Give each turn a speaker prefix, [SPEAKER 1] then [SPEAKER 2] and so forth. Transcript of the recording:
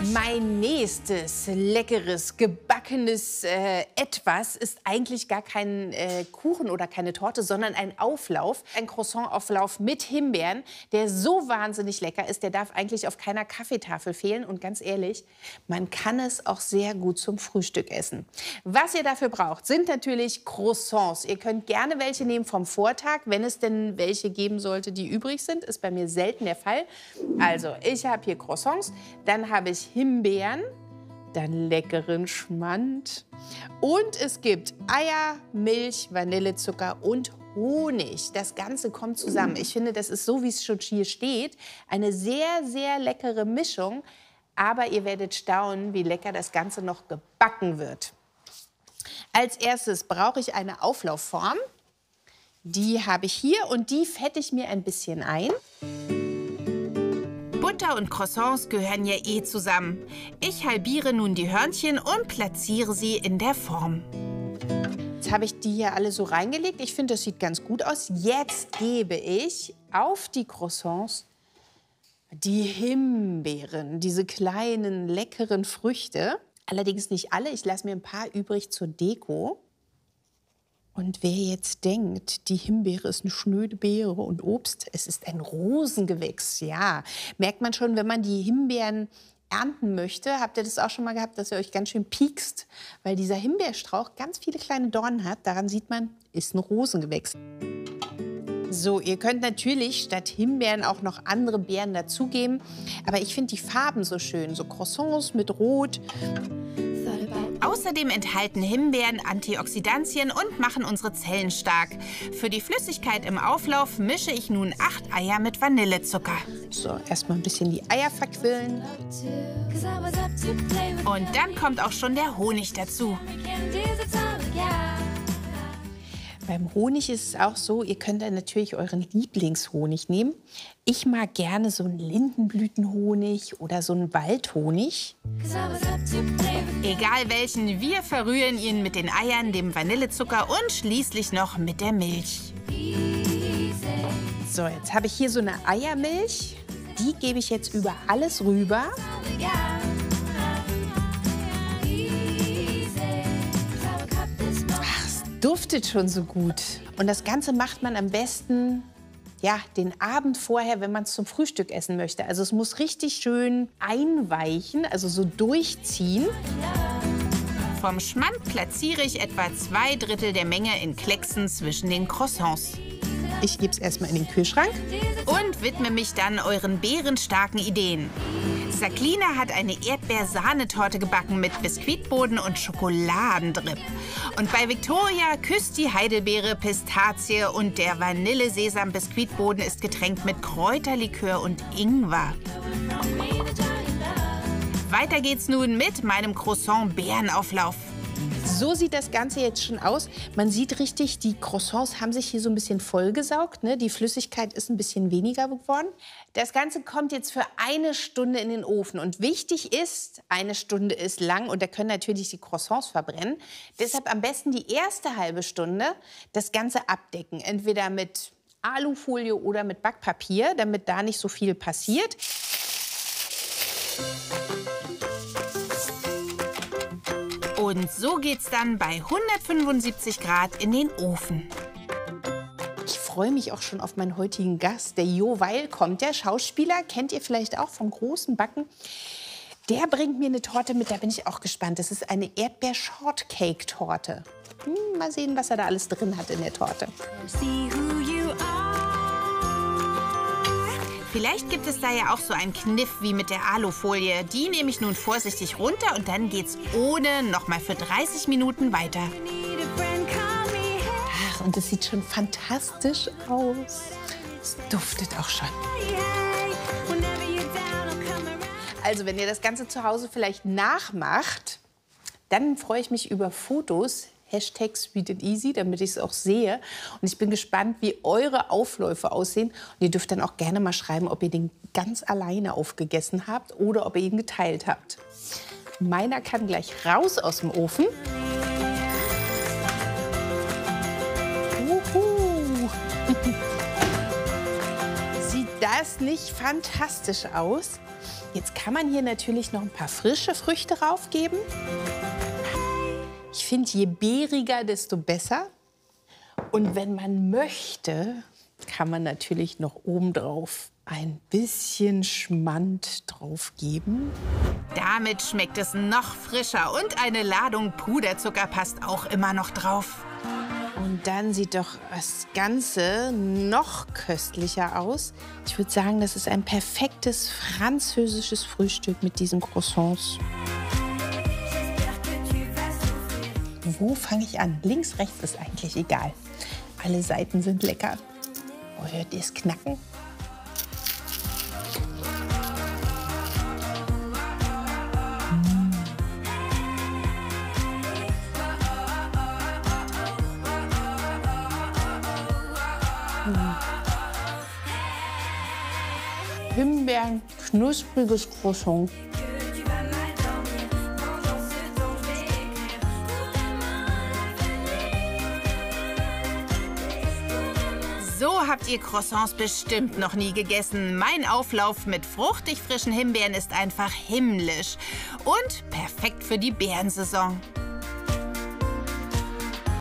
[SPEAKER 1] Mein nächstes leckeres, gebackenes Etwas ist eigentlich gar kein Kuchen oder keine Torte, sondern ein Auflauf. Ein Croissant-Auflauf mit Himbeeren, der so wahnsinnig lecker ist, der darf eigentlich auf keiner Kaffeetafel fehlen. Und ganz ehrlich, man kann es auch sehr gut zum Frühstück essen. Was ihr dafür braucht, sind natürlich Croissants. Ihr könnt gerne welche nehmen vom Vortag, wenn es denn welche geben sollte, die übrig sind. Ist bei mir selten der Fall. Also, ich habe hier Croissants, dann habe ich Himbeeren, dann leckeren Schmand und es gibt Eier, Milch, Vanillezucker und Honig. Das Ganze kommt zusammen. Ich finde, das ist so, wie es schon hier steht, eine sehr, sehr leckere Mischung. Aber ihr werdet staunen, wie lecker das Ganze noch gebacken wird. Als erstes brauche ich eine Auflaufform. Die habe ich hier und die fette ich mir ein bisschen ein.
[SPEAKER 2] Butter und Croissants gehören ja eh zusammen. Ich halbiere nun die Hörnchen und platziere sie in der Form.
[SPEAKER 1] Jetzt habe ich die hier alle so reingelegt. Ich finde, das sieht ganz gut aus. Jetzt gebe ich auf die Croissants die Himbeeren, diese kleinen, leckeren Früchte. Allerdings nicht alle. Ich lasse mir ein paar übrig zur Deko. Und wer jetzt denkt, die Himbeere ist eine schnöde Beere und Obst, es ist ein Rosengewächs, ja. Merkt man schon, wenn man die Himbeeren ernten möchte, habt ihr das auch schon mal gehabt, dass ihr euch ganz schön piekst, weil dieser Himbeerstrauch ganz viele kleine Dornen hat. Daran sieht man, ist ein Rosengewächs. So, ihr könnt natürlich statt Himbeeren auch noch andere Beeren dazugeben. Aber ich finde die Farben so schön, so Croissants mit Rot.
[SPEAKER 2] Außerdem enthalten Himbeeren Antioxidantien und machen unsere Zellen stark. Für die Flüssigkeit im Auflauf mische ich nun 8 Eier mit Vanillezucker.
[SPEAKER 1] So, erstmal ein bisschen die Eier verquillen.
[SPEAKER 2] Und dann kommt auch schon der Honig dazu.
[SPEAKER 1] Beim Honig ist es auch so, ihr könnt dann natürlich euren Lieblingshonig nehmen. Ich mag gerne so einen Lindenblütenhonig oder so einen Waldhonig.
[SPEAKER 2] Egal welchen, wir verrühren ihn mit den Eiern, dem Vanillezucker und schließlich noch mit der Milch.
[SPEAKER 1] So, jetzt habe ich hier so eine Eiermilch. Die gebe ich jetzt über alles rüber. Duftet schon so gut. Und das Ganze macht man am besten ja, den Abend vorher, wenn man es zum Frühstück essen möchte. Also es muss richtig schön einweichen, also so durchziehen.
[SPEAKER 2] Vom Schmand platziere ich etwa 2/3 der Menge in Klecksen zwischen den Croissants.
[SPEAKER 1] Ich gebe es erstmal in den Kühlschrank.
[SPEAKER 2] Und widme mich dann euren bärenstarken Ideen. Jacqueline hat eine Erdbeersahnetorte gebacken mit Biskuitboden und Schokoladendrip. Und bei Victoria küsst die Heidelbeere Pistazie und der Vanille-Sesam-Biskuitboden ist getränkt mit Kräuterlikör und Ingwer. Weiter geht's nun mit meinem Croissant-Beerenauflauf.
[SPEAKER 1] So sieht das Ganze jetzt schon aus. Man sieht richtig, die Croissants haben sich hier so ein bisschen vollgesaugt, ne? Die Flüssigkeit ist ein bisschen weniger geworden. Das Ganze kommt jetzt für 1 Stunde in den Ofen. Und wichtig ist, 1 Stunde ist lang und da können natürlich die Croissants verbrennen. Deshalb am besten die erste halbe Stunde das Ganze abdecken. Entweder mit Alufolie oder mit Backpapier, damit da nicht so viel passiert.
[SPEAKER 2] Und so geht's dann bei 175 Grad in den Ofen.
[SPEAKER 1] Ich freue mich auch schon auf meinen heutigen Gast. Der Jo Weil kommt, der Schauspieler, kennt ihr vielleicht auch vom großen Backen. Der bringt mir eine Torte mit, da bin ich auch gespannt. Das ist eine Erdbeer-Shortcake-Torte. Mal sehen, was er da alles drin hat in der Torte.
[SPEAKER 2] Vielleicht gibt es da ja auch so einen Kniff wie mit der Alufolie. Die nehme ich nun vorsichtig runter und dann geht's ohne noch mal für 30 Minuten weiter.
[SPEAKER 1] Ach, und es sieht schon fantastisch aus. Es duftet auch schon. Also, wenn ihr das Ganze zu Hause vielleicht nachmacht, dann freue ich mich über Fotos. #SweetandEasy, damit ich es auch sehe. Und ich bin gespannt, wie eure Aufläufe aussehen. Und ihr dürft dann auch gerne mal schreiben, ob ihr den ganz alleine aufgegessen habt oder ob ihr ihn geteilt habt. Meiner kann gleich raus aus dem Ofen. Sieht das nicht fantastisch aus? Jetzt kann man hier natürlich noch ein paar frische Früchte raufgeben. Ich finde, je beeriger, desto besser. Und wenn man möchte, kann man natürlich noch obendrauf ein bisschen Schmand drauf geben.
[SPEAKER 2] Damit schmeckt es noch frischer und eine Ladung Puderzucker passt auch immer noch drauf.
[SPEAKER 1] Und dann sieht doch das Ganze noch köstlicher aus. Ich würde sagen, das ist ein perfektes französisches Frühstück mit diesen Croissants. Wo fange ich an? Links, rechts ist eigentlich egal. Alle Seiten sind lecker. Oh, hört ihr es knacken? Himbeeren, knuspriges Croissant.
[SPEAKER 2] So habt ihr Croissants bestimmt noch nie gegessen. Mein Auflauf mit fruchtig frischen Himbeeren ist einfach himmlisch und perfekt für die Beerensaison.